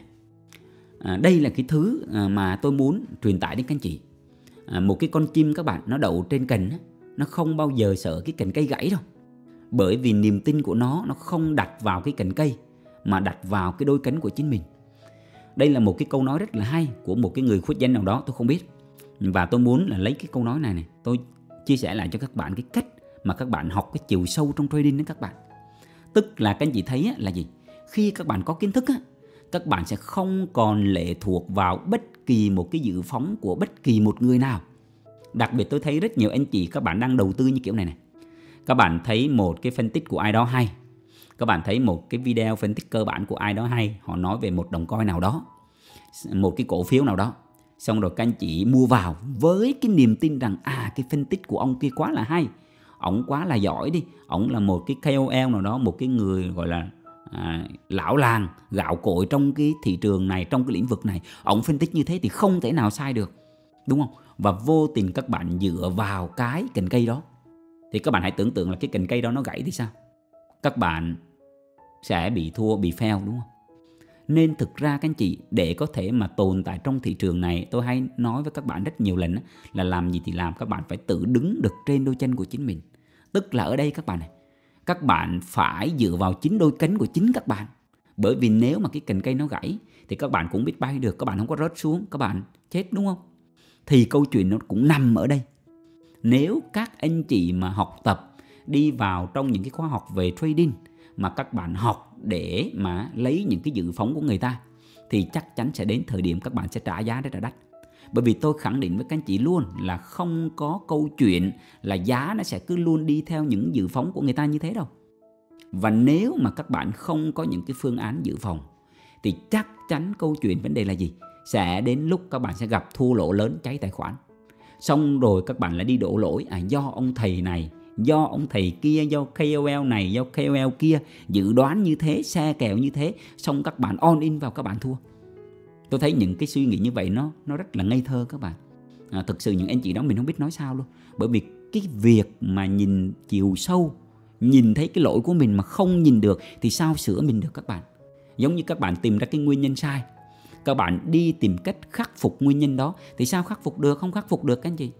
Đây là cái thứ mà tôi muốn truyền tải đến các anh chị. Một cái con chim các bạn nó đậu trên cành nó không bao giờ sợ cái cành cây gãy đâu. Bởi vì niềm tin của nó không đặt vào cái cành cây mà đặt vào cái đôi cánh của chính mình. Đây là một cái câu nói rất là hay của một cái người khuất danh nào đó tôi không biết. Và tôi muốn là lấy cái câu nói này tôi chia sẻ lại cho các bạn cái cách mà các bạn học cái chiều sâu trong trading đến các bạn. Tức là các anh chị thấy là gì? Khi các bạn có kiến thức các bạn sẽ không còn lệ thuộc vào bất kỳ một cái dự phóng của bất kỳ một người nào. Đặc biệt tôi thấy rất nhiều anh chị các bạn đang đầu tư như kiểu này. Các bạn thấy một cái phân tích của ai đó hay, các bạn thấy một cái video phân tích cơ bản của ai đó hay, họ nói về một đồng coin nào đó, một cái cổ phiếu nào đó, xong rồi các anh chị mua vào với cái niềm tin rằng cái phân tích của ông kia quá là hay, ổng quá là giỏi đi, ổng là một cái KOL nào đó, một cái người gọi là lão làng gạo cội trong cái thị trường này, trong cái lĩnh vực này, ổng phân tích như thế thì không thể nào sai được, đúng không? Và vô tình các bạn dựa vào cái cành cây đó thì các bạn hãy tưởng tượng là cái cành cây đó nó gãy thì sao? Các bạn sẽ bị thua, bị fail, đúng không? Nên thực ra các anh chị, để có thể mà tồn tại trong thị trường này, tôi hay nói với các bạn rất nhiều lần là làm gì thì làm, các bạn phải tự đứng được trên đôi chân của chính mình. Tức là ở đây các bạn này, các bạn phải dựa vào chính đôi cánh của chính các bạn. Bởi vì nếu mà cái cành cây nó gãy thì các bạn cũng biết bay được, các bạn không có rớt xuống, các bạn chết, đúng không? Thì câu chuyện nó cũng nằm ở đây. Nếu các anh chị mà học tập, đi vào trong những cái khóa học về trading mà các bạn học để mà lấy những cái dự phóng của người ta thì chắc chắn sẽ đến thời điểm các bạn sẽ trả giá rất là đắt. Bởi vì tôi khẳng định với các anh chị luôn là không có câu chuyện là giá nó sẽ cứ luôn đi theo những dự phóng của người ta như thế đâu. Và nếu mà các bạn không có những cái phương án dự phòng thì chắc chắn câu chuyện vấn đề là gì? Sẽ đến lúc các bạn sẽ gặp thua lỗ lớn, cháy tài khoản. Xong rồi các bạn lại đi đổ lỗi do ông thầy này, do ông thầy kia, do KOL này, do KOL kia dự đoán như thế, xe kèo như thế, xong các bạn on in vào các bạn thua. Tôi thấy những cái suy nghĩ như vậy nó rất là ngây thơ các bạn. Thực sự những anh chị đó mình không biết nói sao luôn. Bởi vì cái việc mà nhìn chiều sâu, nhìn thấy cái lỗi của mình mà không nhìn được thì sao sửa mình được các bạn? Giống như các bạn tìm ra cái nguyên nhân sai, các bạn đi tìm cách khắc phục nguyên nhân đó thì sao khắc phục được? Không khắc phục được các anh chị.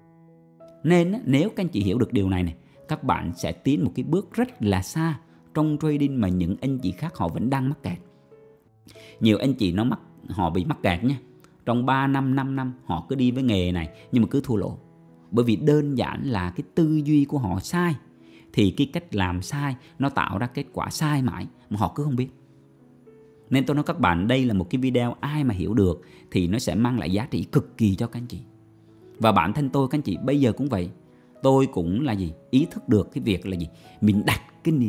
Nên nếu các anh chị hiểu được điều này, các bạn sẽ tiến một cái bước rất là xa trong trading mà những anh chị khác họ vẫn đang mắc kẹt. Nhiều anh chị họ bị mắc kẹt nha. Trong 3 năm, 5 năm họ cứ đi với nghề này nhưng mà cứ thua lỗ. Bởi vì đơn giản là cái tư duy của họ sai. Thì cái cách làm sai nó tạo ra kết quả sai mãi mà họ cứ không biết. Nên tôi nói các bạn, đây là một cái video ai mà hiểu được thì nó sẽ mang lại giá trị cực kỳ cho các anh chị. Và bản thân tôi các anh chị bây giờ cũng vậy. Tôi cũng là gì? Ý thức được cái việc là gì? Mình đặt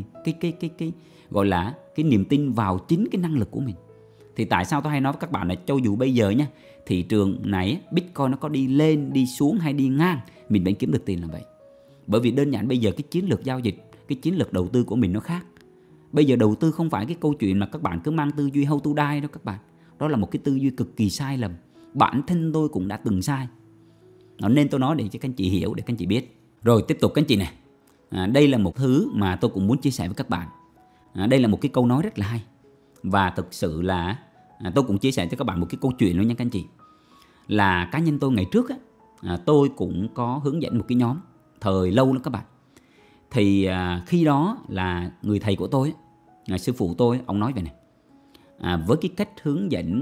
cái gọi là cái niềm tin vào chính cái năng lực của mình. Thì tại sao tôi hay nói với các bạn là cho dù bây giờ nha, thị trường này Bitcoin nó có đi lên, đi xuống hay đi ngang, mình vẫn kiếm được tiền là vậy. Bởi vì đơn giản bây giờ cái chiến lược giao dịch, cái chiến lược đầu tư của mình nó khác. Bây giờ đầu tư không phải cái câu chuyện mà các bạn cứ mang tư duy how to die đâu các bạn. Đó là một cái tư duy cực kỳ sai lầm. Bản thân tôi cũng đã từng sai. Nên tôi nói để cho các anh chị hiểu, để các anh chị biết. Rồi tiếp tục các anh chị này. Đây là một thứ mà tôi cũng muốn chia sẻ với các bạn. Đây là một cái câu nói rất là hay. Và thực sự là tôi cũng chia sẻ cho các bạn một cái câu chuyện luôn nha các anh chị. Là cá nhân tôi ngày trước tôi cũng có hướng dẫn một cái nhóm thời lâu lắm các bạn. Thì khi đó là người thầy của tôi, sư phụ tôi, ông nói vậy này. Với cái cách hướng dẫn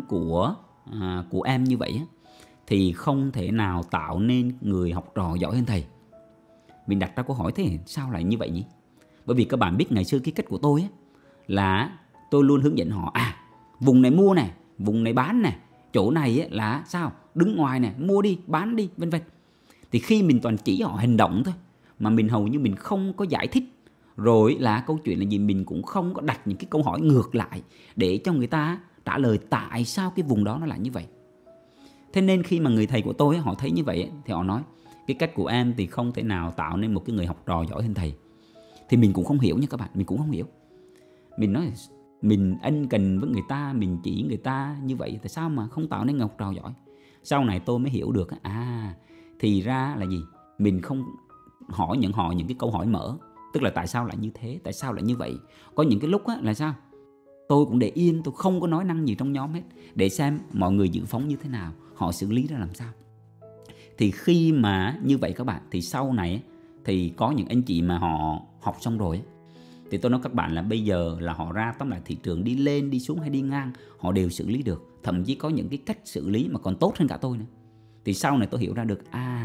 của em như vậy thì không thể nào tạo nên người học trò giỏi hơn thầy. Mình đặt ra câu hỏi thế sao lại như vậy nhỉ? Bởi vì các bạn biết ngày xưa cái cách của tôi là tôi luôn hướng dẫn họ vùng này mua nè, vùng này bán nè, chỗ này là sao? Đứng ngoài nè, mua đi, bán đi, vân vân. Thì khi mình toàn chỉ họ hành động thôi, mà mình hầu như mình không có giải thích. Rồi là câu chuyện là gì? Mình cũng không có đặt những cái câu hỏi ngược lại để cho người ta trả lời tại sao cái vùng đó nó lại như vậy. Thế nên khi mà người thầy của tôi họ thấy như vậy thì họ nói cái cách của em thì không thể nào tạo nên một cái người học trò giỏi hơn thầy. Thì mình cũng không hiểu nha các bạn, mình cũng không hiểu. Mình nói mình ân cần với người ta, mình chỉ người ta như vậy, tại sao mà không tạo nên người học trò giỏi? Sau này tôi mới hiểu được thì ra là gì? Mình không hỏi họ những cái câu hỏi mở. Tức là tại sao lại như thế, tại sao lại như vậy. Có những cái lúc là sao? Tôi cũng để yên, tôi không có nói năng gì trong nhóm hết, để xem mọi người dự phóng như thế nào, họ xử lý ra làm sao. Thì khi mà như vậy các bạn, thì sau này thì có những anh chị mà họ học xong rồi thì tôi nói các bạn là bây giờ là họ ra tóm lại thị trường đi lên, đi xuống hay đi ngang, họ đều xử lý được. Thậm chí có những cái cách xử lý mà còn tốt hơn cả tôi nữa. Thì sau này tôi hiểu ra được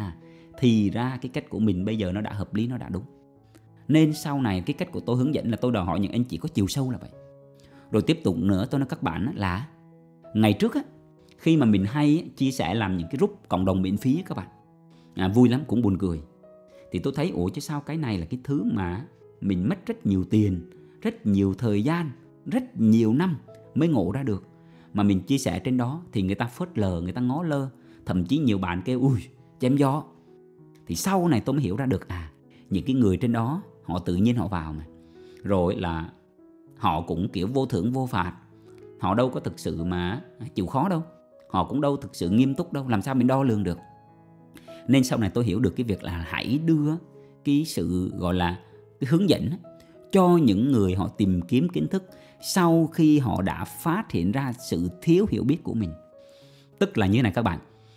thì ra cái cách của mình bây giờ nó đã hợp lý, nó đã đúng. Nên sau này cái cách của tôi hướng dẫn là tôi đòi hỏi những anh chị có chiều sâu là vậy. Rồi tiếp tục nữa tôi nói các bạn là ngày trước khi mà mình hay chia sẻ làm những cái group cộng đồng miễn phí các bạn, vui lắm, cũng buồn cười. Thì tôi thấy chứ sao cái này là cái thứ mà mình mất rất nhiều tiền, rất nhiều thời gian, rất nhiều năm mới ngộ ra được. Mà mình chia sẻ trên đó thì người ta phớt lờ, người ta ngó lơ. Thậm chí nhiều bạn kêu ui chém gió. Thì sau này tôi mới hiểu ra được những cái người trên đó họ tự nhiên họ vào mà. Rồi là họ cũng kiểu vô thưởng vô phạt. Họ đâu có thực sự mà chịu khó đâu. Họ cũng đâu thực sự nghiêm túc đâu. Làm sao mình đo lường được. Nên sau này tôi hiểu được cái việc là hãy đưa cái sự gọi là cái hướng dẫn cho những người họ tìm kiếm kiến thức sau khi họ đã phát hiện ra sự thiếu hiểu biết của mình. Tức là như thế này các bạn.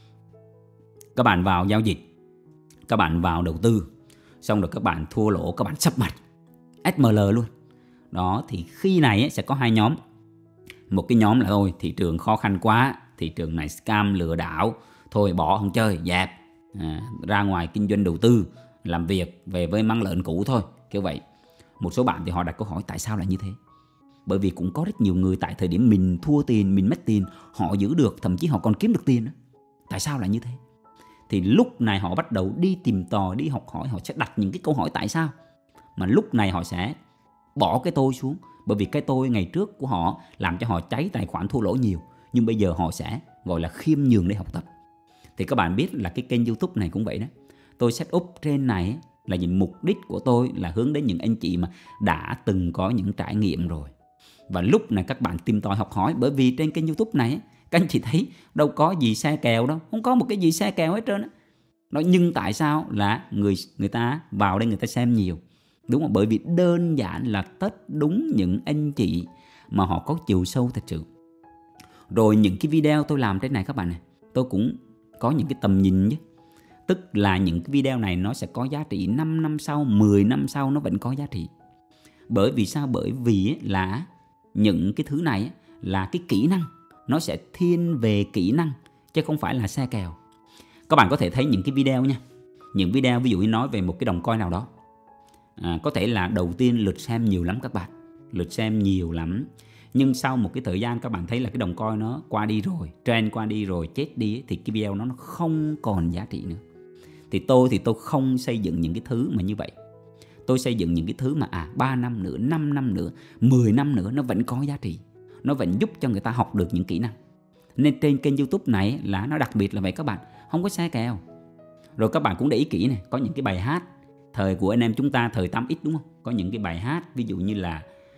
Các bạn vào giao dịch, các bạn vào đầu tư, xong rồi các bạn thua lỗ, các bạn sấp mặt SML luôn. Đó, thì khi này sẽ có hai nhóm. Một cái nhóm là thôi thị trường khó khăn quá, thị trường này scam lừa đảo, thôi bỏ không chơi, dẹp, ra ngoài kinh doanh đầu tư, làm việc về với măng lợn cũ thôi, kiểu vậy. Một số bạn thì họ đặt câu hỏi tại sao lại như thế. Bởi vì cũng có rất nhiều người tại thời điểm mình thua tiền, mình mất tiền, họ giữ được, thậm chí họ còn kiếm được tiền nữa. Tại sao lại như thế? Thì lúc này họ bắt đầu đi tìm tòi, đi học hỏi, họ sẽ đặt những cái câu hỏi tại sao. Mà lúc này họ sẽ bỏ cái tôi xuống. Bởi vì cái tôi ngày trước của họ làm cho họ cháy tài khoản thua lỗ nhiều. Nhưng bây giờ họ sẽ gọi là khiêm nhường để học tập. Thì các bạn biết là cái kênh YouTube này cũng vậy đó. Tôi set up trên này là những mục đích của tôi là hướng đến những anh chị mà đã từng có những trải nghiệm rồi. Và lúc này các bạn tìm tòi học hỏi. Bởi vì trên kênh YouTube này các anh chị thấy đâu có gì xe kèo đâu. Không có một cái gì xe kèo hết trơn á. Nhưng tại sao là người ta vào đây người ta xem nhiều. Đúng không? Bởi vì đơn giản là tất đúng những anh chị mà họ có chiều sâu thật sự. Rồi những cái video tôi làm trên này các bạn này, tôi cũng có những cái tầm nhìn chứ. Tức là những cái video này nó sẽ có giá trị 5 năm sau, 10 năm sau nó vẫn có giá trị. Bởi vì sao? Bởi vì là những cái thứ này là cái kỹ năng, nó sẽ thiên về kỹ năng chứ không phải là xe kèo. Các bạn có thể thấy những cái video nha. Những video ví dụ như nói về một cái đồng coin nào đó, có thể là đầu tiên lượt xem nhiều lắm các bạn, lượt xem nhiều lắm. Nhưng sau một cái thời gian các bạn thấy là cái đồng coin nó qua đi rồi, trend qua đi rồi, chết đi thì cái video nó không còn giá trị nữa. Thì tôi không xây dựng những cái thứ mà như vậy. Tôi xây dựng những cái thứ mà 3 năm nữa, 5 năm nữa, 10 năm nữa nó vẫn có giá trị. Nó vẫn giúp cho người ta học được những kỹ năng. Nên trên kênh YouTube này là nó đặc biệt là vậy các bạn, không có xe kèo. Rồi các bạn cũng để ý kỹ này, có những cái bài hát thời của anh em chúng ta, thời 8X đúng không? Có những cái bài hát ví dụ như là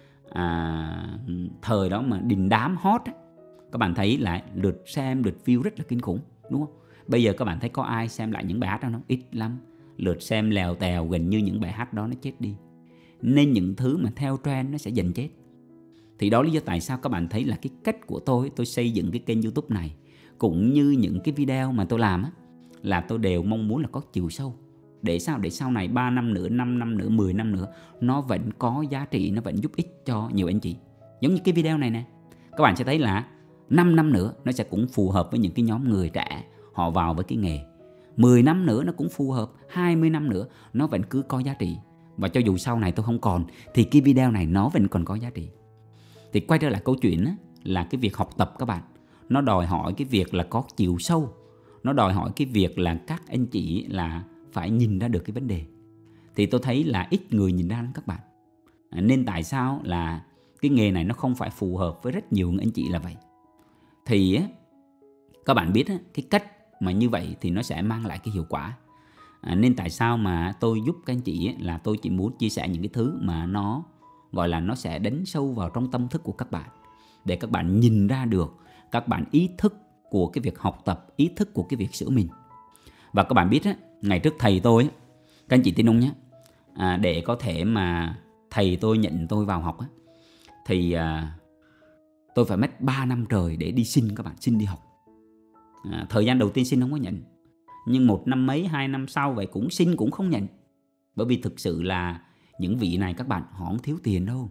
thời đó mà đình đám hot á, các bạn thấy lại lượt xem, lượt view rất là kinh khủng đúng không? Bây giờ các bạn thấy có ai xem lại những bài hát đó không? Ít lắm. Lượt xem lèo tèo, gần như những bài hát đó nó chết đi. Nên những thứ mà theo trend nó sẽ dần chết. Thì đó lý do tại sao các bạn thấy là cái cách của tôi xây dựng cái kênh YouTube này, cũng như những cái video mà tôi làm á, là tôi đều mong muốn là có chiều sâu. Để sao? Để sau này 3 năm nữa, 5 năm nữa, 10 năm nữa nó vẫn có giá trị, nó vẫn giúp ích cho nhiều anh chị. Giống như cái video này nè, các bạn sẽ thấy là 5 năm nữa nó sẽ cũng phù hợp với những cái nhóm người trẻ họ vào với cái nghề. 10 năm nữa nó cũng phù hợp, 20 năm nữa nó vẫn cứ có giá trị. Và cho dù sau này tôi không còn thì cái video này nó vẫn còn có giá trị. Thì quay trở lại câu chuyện á, là cái việc học tập các bạn, nó đòi hỏi cái việc là có chiều sâu. Nó đòi hỏi cái việc là các anh chị là phải nhìn ra được cái vấn đề. Thì tôi thấy là ít người nhìn ra lắm các bạn. Nên tại sao là cái nghề này nó không phải phù hợp với rất nhiều anh chị là vậy. Thì các bạn biết cái cách mà như vậy thì nó sẽ mang lại cái hiệu quả. Nên tại sao mà tôi giúp các anh chị là tôi chỉ muốn chia sẻ những cái thứ mà nó gọi là nó sẽ đánh sâu vào trong tâm thức của các bạn, để các bạn nhìn ra được, các bạn ý thức của cái việc học tập, ý thức của cái việc sửa mình. Và các bạn biết ngày trước thầy tôi, các anh chị tin không nhé, để có thể mà thầy tôi nhận tôi vào học thì tôi phải mất 3 năm trời để đi xin các bạn, xin đi học. Thời gian đầu tiên xin không có nhận, nhưng 1 năm mấy 2 năm sau vậy cũng xin cũng không nhận. Bởi vì thực sự là những vị này các bạn, họ không thiếu tiền đâu.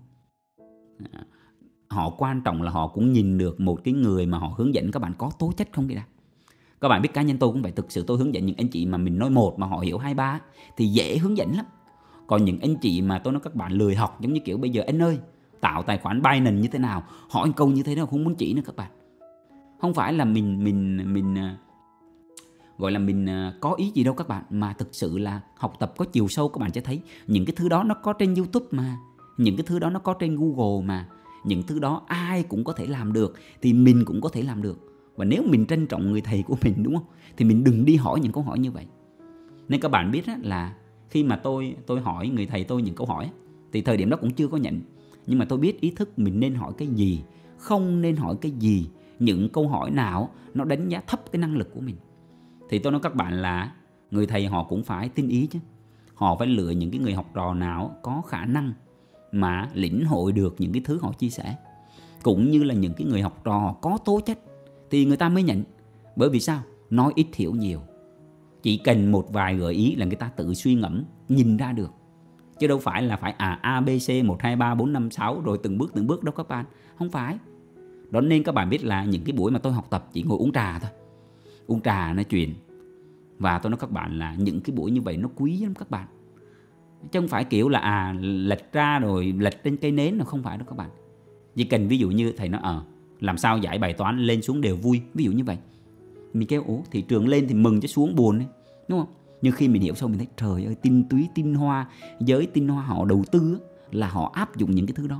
Họ quan trọng là họ cũng nhìn được một cái người mà họ hướng dẫn các bạn có tố chất không kìa. Các bạn biết cá nhân tôi cũng vậy, thực sự tôi hướng dẫn những anh chị mà mình nói một mà họ hiểu 2, 3 thì dễ hướng dẫn lắm. Còn những anh chị mà tôi nói các bạn lười học, giống như kiểu bây giờ anh ơi tạo tài khoản Binance như thế nào, hỏi câu như thế nào không muốn chỉ nữa các bạn. Không phải là mình gọi là mình có ý gì đâu các bạn, mà thực sự là học tập có chiều sâu. Các bạn sẽ thấy những cái thứ đó nó có trên YouTube mà, những cái thứ đó nó có trên Google mà, những thứ đó ai cũng có thể làm được thì mình cũng có thể làm được. Và nếu mình trân trọng người thầy của mình đúng không, thì mình đừng đi hỏi những câu hỏi như vậy. Nên các bạn biết là khi mà tôi hỏi người thầy tôi những câu hỏi thì thời điểm đó cũng chưa có nhận, nhưng mà tôi biết ý thức mình nên hỏi cái gì, không nên hỏi cái gì, những câu hỏi nào nó đánh giá thấp cái năng lực của mình. Thì tôi nói các bạn là người thầy họ cũng phải tinh ý chứ. Họ phải lựa những cái người học trò nào có khả năng mà lĩnh hội được những cái thứ họ chia sẻ, cũng như là những cái người học trò họ có tố chất thì người ta mới nhận. Bởi vì sao? Nói ít hiểu nhiều. Chỉ cần một vài gợi ý là người ta tự suy ngẫm, nhìn ra được. Chứ đâu phải là phải A, B, C, 1, 2, 3, 4, 5, 6 rồi từng bước đâu các bạn. Không phải. Đó nên các bạn biết là những cái buổi mà tôi học tập chỉ ngồi uống trà thôi. Uống trà nói chuyện. Và tôi nói các bạn là những cái buổi như vậy nó quý lắm các bạn. Chứ không phải kiểu là lệch ra rồi lệch trên cây nến, là không phải đâu các bạn. Chỉ cần ví dụ như thầy nói làm sao giải bài toán lên xuống đều vui, ví dụ như vậy. Mình kêu thị trường lên thì mừng chứ xuống buồn ấy, đúng không? Nhưng khi mình hiểu xong mình thấy trời ơi, tinh túy, tinh hoa, giới tinh hoa họ đầu tư là họ áp dụng những cái thứ đó.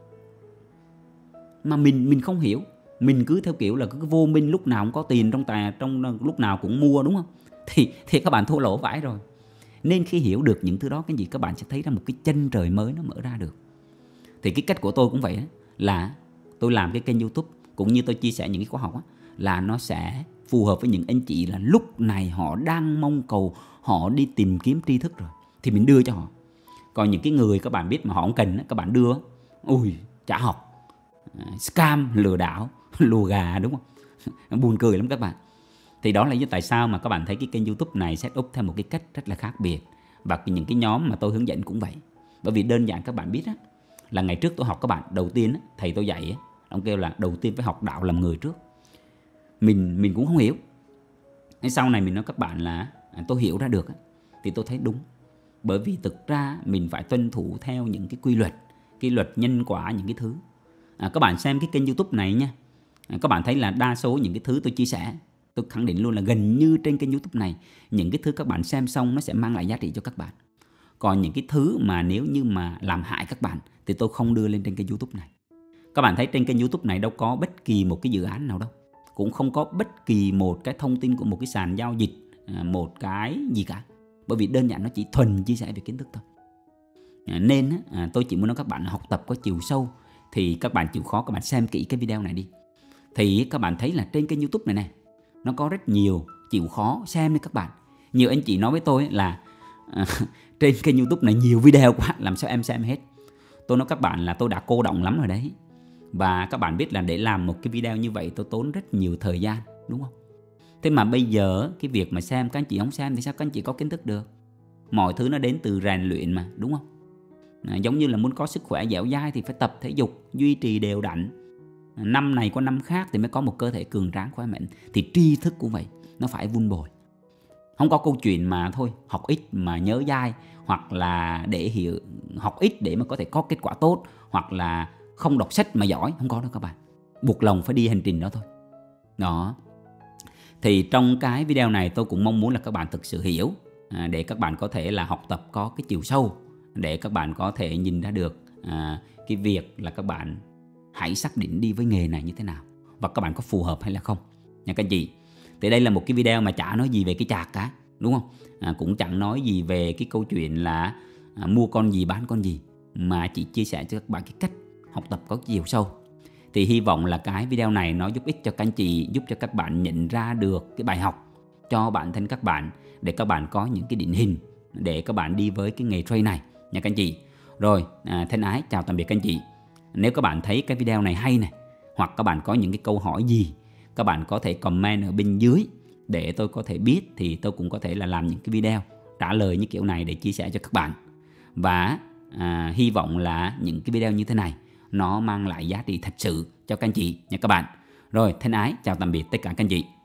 Mà mình không hiểu, mình cứ theo kiểu là cứ vô minh, lúc nào cũng có tiền trong lúc nào cũng mua, đúng không? Thì các bạn thua lỗ vãi rồi. Nên khi hiểu được những thứ đó, cái gì các bạn sẽ thấy ra một cái chân trời mới nó mở ra được. Thì cái cách của tôi cũng vậy đó, là tôi làm cái kênh YouTube cũng như tôi chia sẻ những cái khóa học là nó sẽ phù hợp với những anh chị là lúc này họ đang mong cầu, họ đi tìm kiếm tri thức rồi thì mình đưa cho họ. Còn những cái người các bạn biết mà họ không cần, các bạn đưa, ui, chả học. Scam, lừa đảo, lùa gà, đúng không? Buồn cười lắm các bạn. Thì đó là lý do tại sao mà các bạn thấy cái kênh YouTube này set up theo một cái cách rất là khác biệt. Và những cái nhóm mà tôi hướng dẫn cũng vậy. Bởi vì đơn giản các bạn biết á, là ngày trước tôi học các bạn, đầu tiên á, thầy tôi dạy á, ông kêu là đầu tiên phải học đạo làm người trước. Mình cũng không hiểu. Sau này mình nói các bạn là tôi hiểu ra được á, thì tôi thấy đúng. Bởi vì thực ra mình phải tuân thủ theo những cái quy luật nhân quả, những cái thứ. Các bạn xem cái kênh YouTube này nha, các bạn thấy là đa số những cái thứ tôi chia sẻ, tôi khẳng định luôn là gần như trên kênh YouTube này, những cái thứ các bạn xem xong nó sẽ mang lại giá trị cho các bạn. Còn những cái thứ mà nếu như mà làm hại các bạn thì tôi không đưa lên trên kênh YouTube này. Các bạn thấy trên kênh YouTube này đâu có bất kỳ một cái dự án nào đâu, cũng không có bất kỳ một cái thông tin của một cái sàn giao dịch, một cái gì cả. Bởi vì đơn giản nó chỉ thuần chia sẻ về kiến thức thôi. Nên tôi chỉ muốn nói các bạn học tập có chiều sâu thì các bạn chịu khó, các bạn xem kỹ cái video này đi. Thì các bạn thấy là trên kênh YouTube này này, nó có rất nhiều, chịu khó xem đi các bạn. Nhiều anh chị nói với tôi là trên kênh YouTube này nhiều video quá, làm sao em xem hết. Tôi nói các bạn là tôi đã cô đọng lắm rồi đấy. Và các bạn biết là để làm một cái video như vậy tôi tốn rất nhiều thời gian, đúng không? Thế mà bây giờ cái việc mà xem các anh chị không xem thì sao các anh chị có kiến thức được? Mọi thứ nó đến từ rèn luyện mà, đúng không? Giống như là muốn có sức khỏe dẻo dai thì phải tập thể dục, duy trì đều đặn. Năm này qua năm khác thì mới có một cơ thể cường tráng khỏe mạnh. Thì tri thức cũng vậy, nó phải vun bồi. Không có câu chuyện mà thôi học ít mà nhớ dai, hoặc là để hiểu, học ít để mà có thể có kết quả tốt, hoặc là không đọc sách mà giỏi, không có đâu các bạn. Buộc lòng phải đi hành trình đó thôi. Đó. Thì trong cái video này tôi cũng mong muốn là các bạn thực sự hiểu, để các bạn có thể là học tập có cái chiều sâu, để các bạn có thể nhìn ra được cái việc là các bạn hãy xác định đi với nghề này như thế nào và các bạn có phù hợp hay là không nha các anh chị. Thì đây là một cái video mà chả nói gì về cái chạc cả, đúng không? Cũng chẳng nói gì về cái câu chuyện là mua con gì bán con gì, mà chỉ chia sẻ cho các bạn cái cách học tập có chiều sâu. Thì hy vọng là cái video này nó giúp ích cho các anh chị, giúp cho các bạn nhận ra được cái bài học cho bản thân các bạn, để các bạn có những cái định hình để các bạn đi với cái nghề trade này nha các anh chị. Rồi, thân ái chào tạm biệt các anh chị. Nếu các bạn thấy cái video này hay này, hoặc các bạn có những cái câu hỏi gì, các bạn có thể comment ở bên dưới để tôi có thể biết, thì tôi cũng có thể là làm những cái video trả lời như kiểu này để chia sẻ cho các bạn. Và hy vọng là những cái video như thế này nó mang lại giá trị thật sự cho các anh chị nha các bạn. Rồi, thân ái chào tạm biệt tất cả các anh chị.